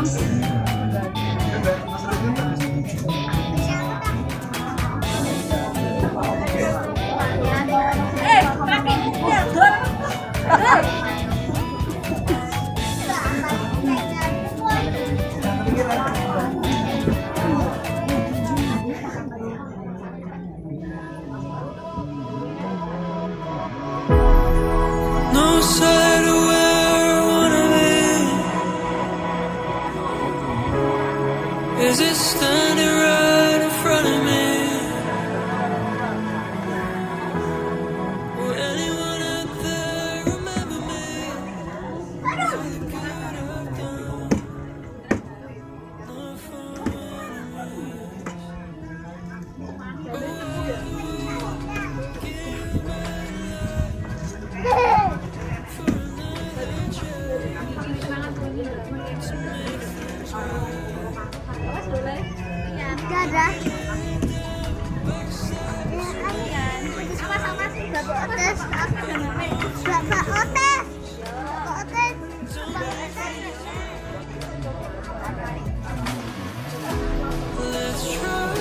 No side of where I wanna be. Is it standing right in front of me? Will anyone out there remember me? For the good I've done, not for Dadah. Bapak Otes. Bapak Otes. let's try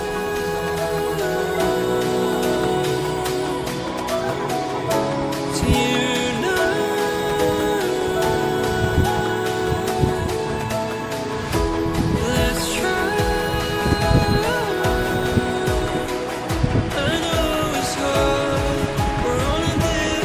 to unite. Let's try. I know it's hard. We're on a different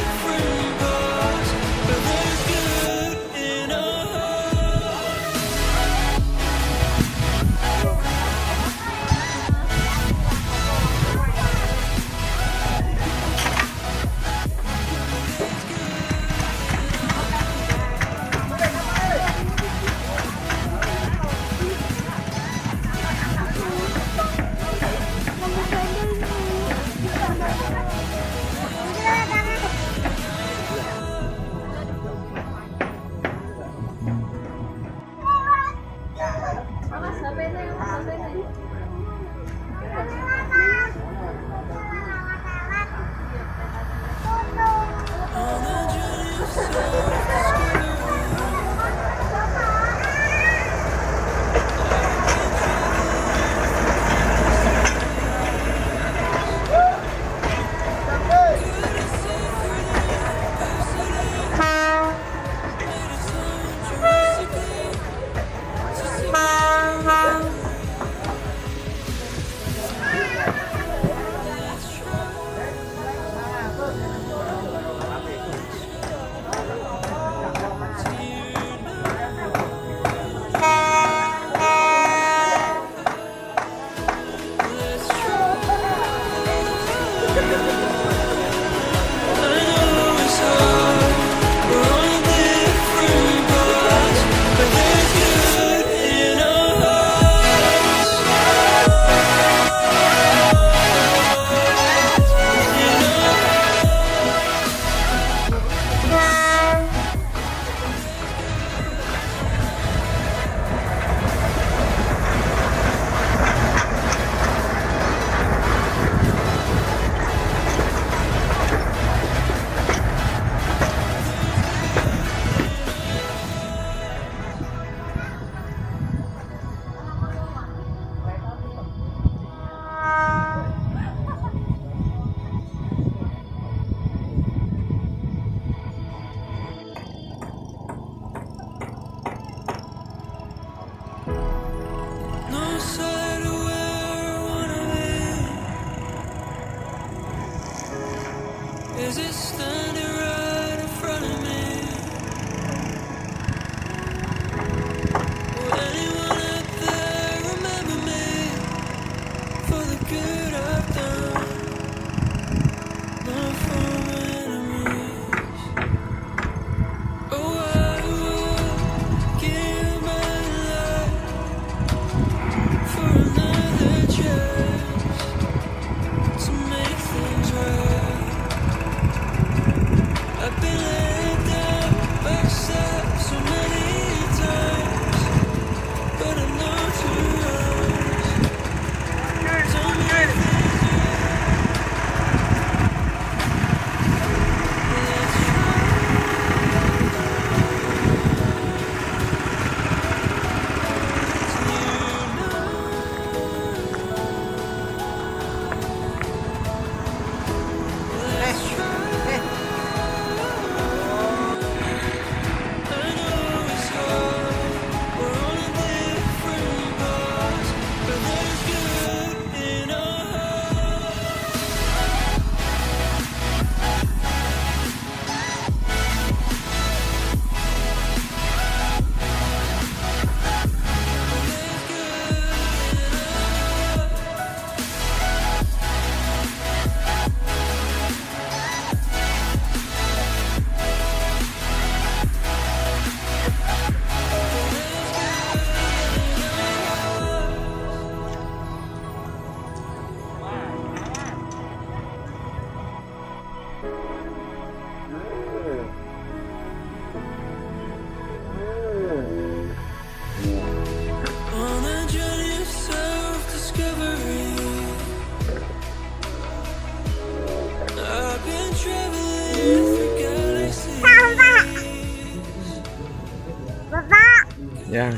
Bapak. Ya.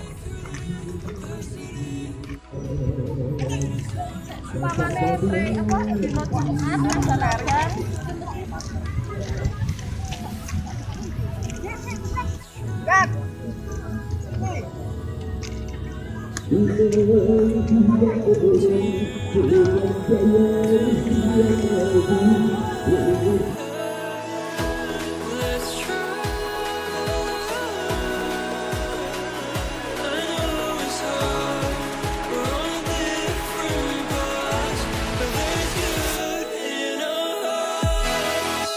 Let's try. I know it's hard. We're on different paths, but there's good in our hearts.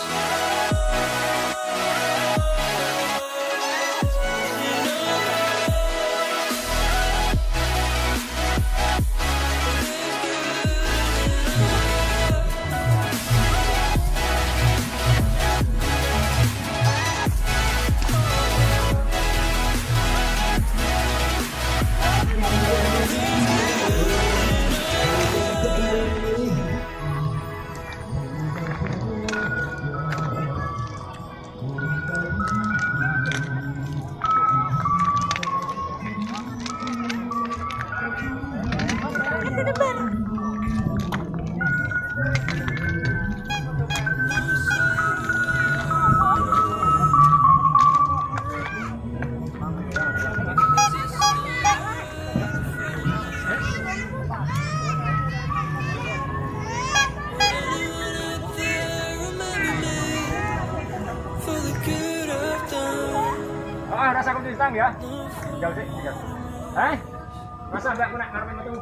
For the good I've done. Ah, rasa kudu istang ya. Jauh sih, jauh. Eh? Masa mbak aku nak ngarepin metu?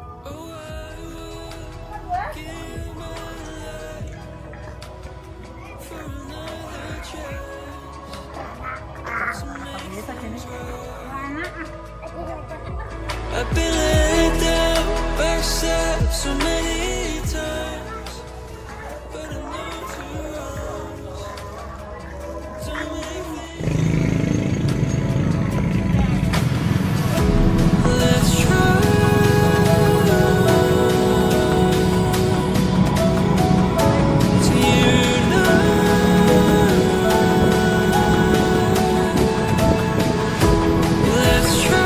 I've been let down by myself so many times, but I know two wrongs don't make me. Let's try to unite. Let's try.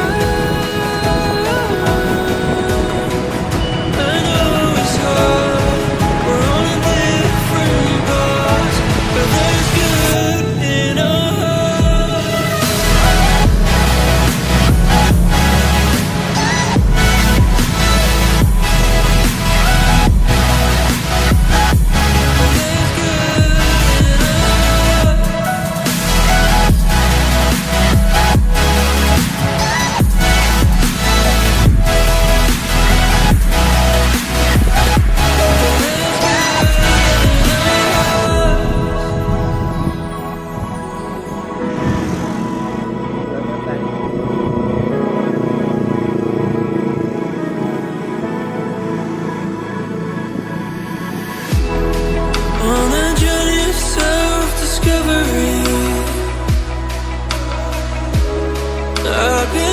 On a journey of self-discovery, I've been